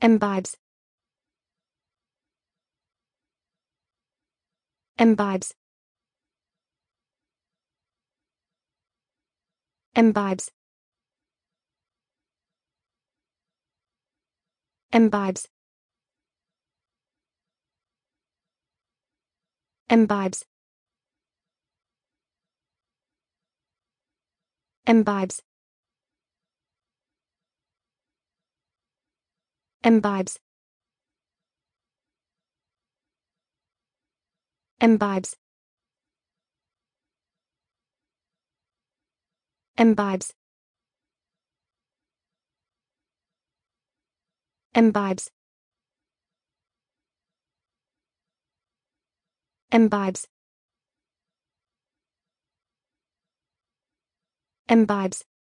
Imbibes. Imbibes. Imbibes. Imbibes. Imbibes. Imbibes. Imbibes. Imbibes. Imbibes. Imbibes. Imbibes. Imbibes.